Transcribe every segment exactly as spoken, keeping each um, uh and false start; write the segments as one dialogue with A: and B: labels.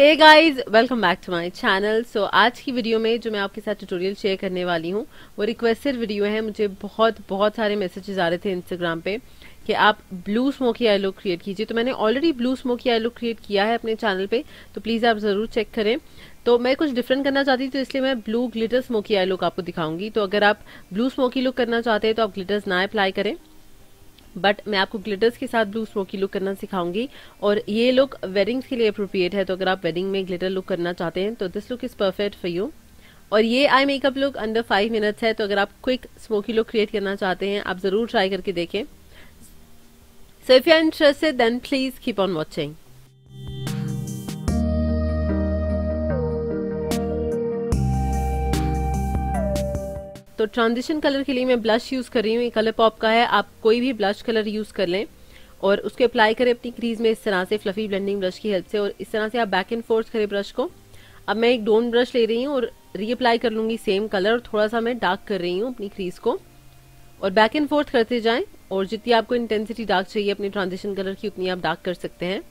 A: Hey guys, welcome back to my channel. So आज की video में जो मैं आपके साथ ट्यूटोरियल शेयर करने वाली हूँ वो रिक्वेस्टेड वीडियो है। मुझे बहुत बहुत सारे मैसेजेस आ रहे थे इंस्टाग्राम पे कि आप blue smoky eye look create कीजिए। तो मैंने already blue smoky eye look create किया है अपने चैनल पे, तो प्लीज़ आप ज़रूर चेक करें। तो मैं कुछ डिफरेंट करना चाहती थी, तो इसलिए मैं blue glitter smoky eye look आपको दिखाऊंगी। तो अगर आप ब्लू स्मोकी लुक करना चाहते हैं तो आप ग्लिटर्स ना अप्लाई करें, बट मैं आपको ग्लिटर्स के साथ ब्लू स्मोकी लुक करना सिखाऊंगी। और ये लुक वेडिंग्स के लिए अप्रोप्रिएट है, तो अगर आप वेडिंग में ग्लिटर लुक करना चाहते हैं तो this look is perfect for you. और ये eye makeup look under five minutes है, तो अगर आप क्विक स्मोकी लुक क्रिएट करना चाहते हैं आप जरूर ट्राई करके देखें। So if you are interested then please keep on watching. तो ट्रांजिशन कलर के लिए मैं ब्लश यूज कर रही हूँ, ये कलर पॉप का है। आप कोई भी ब्लश कलर यूज कर लें और उसके अप्लाई करें अपनी क्रीज में इस तरह से फ्लफी ब्लेंडिंग ब्रश की हेल्प से, और इस तरह से आप बैक एंड फोर्थ करें ब्रश को। अब मैं एक डोन ब्रश ले रही हूँ और रीअप्लाई कर लूंगी सेम कलर, और थोड़ा सा मैं डार्क कर रही हूँ अपनी क्रीज को, और बैक एंड फोर्थ करते जाएं। और जितनी आपको इंटेंसिटी डार्क चाहिए अपनी ट्रांजिशन कलर की उतनी आप डार्क कर सकते हैं।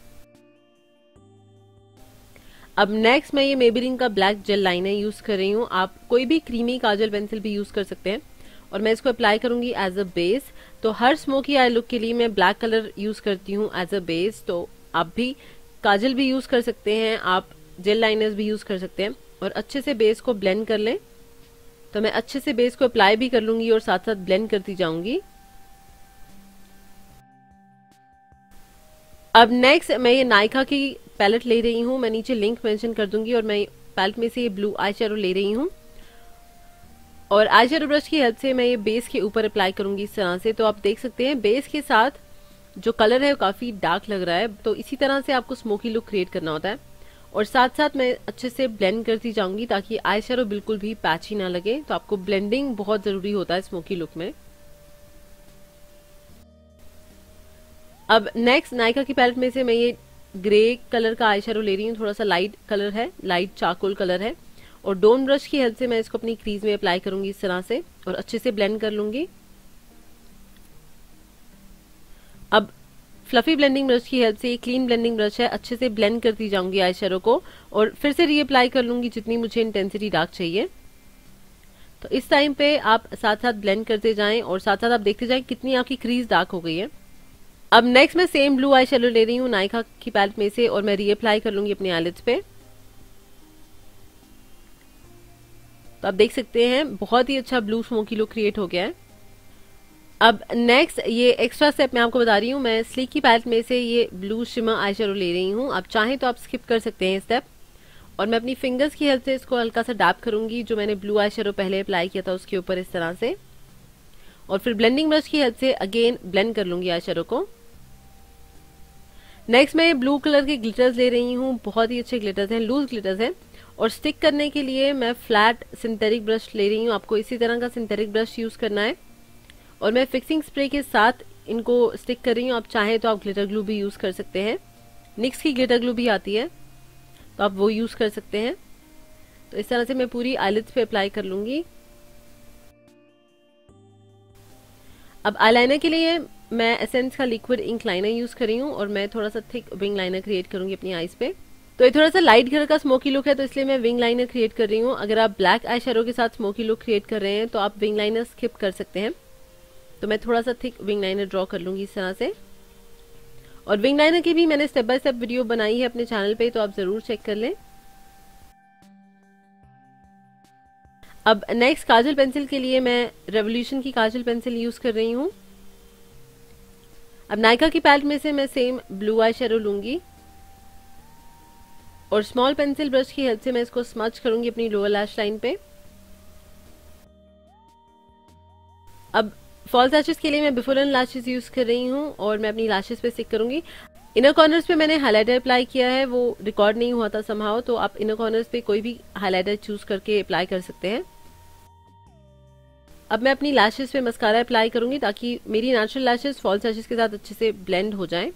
A: अब नेक्स्ट मैं ये मेबेलिन का ब्लैक जेल लाइनर यूज कर रही हूँ। आप कोई भी क्रीमी काजल पेंसिल भी यूज कर सकते हैं, और मैं इसको अप्लाई करूंगी एज अ बेस। तो हर स्मोकी आई लुक के लिए मैं ब्लैक कलर यूज करती हूँ एज अ बेस। तो आप भी काजल भी यूज कर सकते हैं, आप जेल लाइनर्स भी यूज कर सकते हैं, और अच्छे से बेस को ब्लेंड कर लें। तो मैं अच्छे से बेस को अप्लाई भी कर लूंगी और साथ साथ ब्लेंड करती जाऊंगी। अब नेक्स्ट मैं ये नायका की पैलेट ले रही हूँ, मैं नीचे लिंक मेंशन कर दूंगी, और मैं पैलेट में से ये ब्लू आई शेडो ले रही हूँ, और आई शेडो ब्रश की हेल्प से मैं ये बेस के ऊपर अप्लाई करूंगी इस तरह से। तो आप देख सकते हैं बेस के साथ जो कलर है वो काफी डार्क लग रहा है। तो इसी तरह से आपको स्मोकी लुक क्रिएट करना होता है, और साथ साथ मैं अच्छे से ब्लेंड करती जाऊंगी ताकि आई शेडो बिल्कुल भी पैची ना लगे। तो आपको ब्लेंडिंग बहुत जरूरी होता है स्मोकी लुक में। अब नेक्स्ट नायका की पैलेट में से मैं ये ग्रे कलर का आई शेडो ले रही हूँ, थोड़ा सा लाइट कलर है, लाइट चारकोल कलर है, और डोन ब्रश की हेल्प से मैं इसको अपनी क्रीज में अप्लाई करूंगी इस तरह से, और अच्छे से ब्लेंड कर लूंगी। अब फ्लफी ब्लेंडिंग ब्रश की हेल्प से, ये क्लीन ब्लेंडिंग ब्रश है, अच्छे से ब्लेंड करती जाऊंगी आई शेडो को, और फिर से रीअप्लाई कर लूंगी जितनी मुझे इंटेंसिटी डार्क चाहिए। तो इस टाइम पे आप साथ साथ ब्लेंड करते जाएं, और साथ साथ आप देखते जाएं कितनी आपकी क्रीज डार्क हो गई है। अब नेक्स्ट मैं सेम ब्लू आई शेडो ले रही हूँ नायका की पैलेट में से, और मैं रीअप्लाई कर लूंगी अपनी आईलिड्स पे। तो आप देख सकते हैं बहुत ही अच्छा ब्लू स्मोकी लुक क्रिएट हो गया है। अब नेक्स्ट ये एक्स्ट्रा स्टेप मैं आपको बता रही हूँ, मैं स्लीक की पैलेट में से ये ब्लू शिमर आई शेडो ले रही हूँ। आप चाहें तो आप स्किप कर सकते हैं स्टेप, और मैं अपनी फिंगर्स की हेल्प से इसको हल्का सा डैप करूंगी, जो मैंने ब्लू आई शेडो पहले अप्लाई किया था उसके ऊपर इस तरह से, और फिर ब्लेंडिंग ब्रश की हेल्प से अगेन ब्लेंड कर लूंगी आई शेडो को। नेक्स्ट मैं ब्लू कलर के ग्लिटर्स ले रही हूँ, बहुत ही अच्छे ग्लिटर्स हैं, लूज ग्लिटर्स हैं, और स्टिक करने के लिए मैं फ्लैट सिंथेटिक ब्रश ले रही हूँ। आपको इसी तरह का सिंथेटिक ब्रश यूज करना है, और मैं फिक्सिंग स्प्रे के साथ इनको स्टिक कर रही हूँ। आप चाहें तो आप ग्लिटर ग्लू भी यूज कर सकते हैं, निक्स की ग्लिटर ग्लू भी आती है तो आप वो यूज कर सकते हैं। तो इस तरह से मैं पूरी आईलिड्स पे अप्लाई कर लूंगी। अब आईलाइनर के लिए मैं एसेंस का लिक्विड इंक लाइनर यूज कर रही हूँ, और मैं थोड़ा सा थिक विंग लाइनर क्रिएट करूंगी अपनी आईज पे। तो ये थोड़ा सा लाइट कलर का स्मोकी लुक है, तो इसलिए मैं विंग लाइनर क्रिएट कर रही हूँ। अगर आप ब्लैक आई शेडो के साथ स्मोकी लुक क्रिएट कर रहे हैं तो आप विंग लाइनर स्किप कर सकते हैं। तो मैं थोड़ा सा थिक विंग लाइनर ड्रॉ कर लूंगी इस तरह से, और विंग लाइनर की भी मैंने स्टेप बाय स्टेप वीडियो बनाई है अपने चैनल पे, तो आप जरूर चेक कर लें। अब नेक्स्ट काजल पेंसिल के लिए मैं रेवोल्यूशन की काजल पेंसिल यूज कर रही हूँ। अब नायका की पैलेट में से मैं सेम ब्लू आई शेडो लूंगी, और स्मॉल पेंसिल ब्रश की हेल्प से मैं इसको स्मच करूंगी अपनी लोअर लैश लाइन पे। अब फॉल्स लैशेस के लिए मैं बिफोर एंड लैशेस यूज कर रही हूँ, और मैं अपनी लैशेस पे स्टिक करूंगी। इनर कॉर्नर्स पे मैंने हाइलाइटर अप्लाई किया है, वो रिकॉर्ड नहीं हुआ था समहाउ, तो आप इनर कॉर्नर्स पे कोई भी हाइलाइटर चूज करके अप्लाई कर सकते हैं। अब मैं अपनी लैशेस पे मस्कारा अप्लाई करूंगी ताकि मेरी नेचुरल लैशेस फॉल्स लैशेस के साथ अच्छे से ब्लेंड हो जाएं।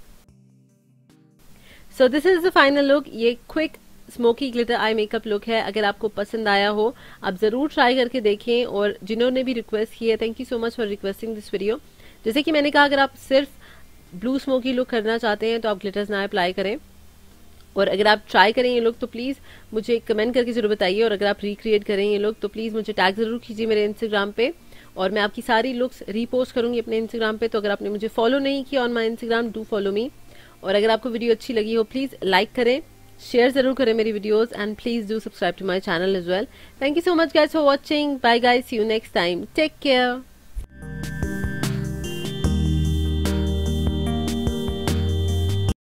A: So this is the final look. ये quick smoky glitter eye makeup look है। अगर आपको पसंद आया हो आप जरूर ट्राई करके देखें, और जिन्होंने भी रिक्वेस्ट की है thank you so much for requesting this video. जैसे कि मैंने कहा, अगर आप सिर्फ ब्लू स्मोकी लुक करना चाहते हैं तो आप ग्लिटर्स ना अप्लाई करें, और अगर आप ट्राई करें ये लोग तो प्लीज़ मुझे कमेंट करके जरूर बताइए, और अगर आप रिक्रिएट करें ये लोग तो प्लीज़ मुझे टैग जरूर कीजिए मेरे इंस्टाग्राम पे, और मैं आपकी सारी लुक्स रीपोस्ट करूंगी अपने इंस्टाग्राम पे। तो अगर आपने मुझे फॉलो नहीं किया on my Instagram, do follow me. और अगर आपको वीडियो अच्छी लगी हो प्लीज़ लाइक करें, शेयर जरूर करें मेरी videos, and please do subscribe to my channel as well. Thank you so much guys for watching. Bye guys, see you next time, take care.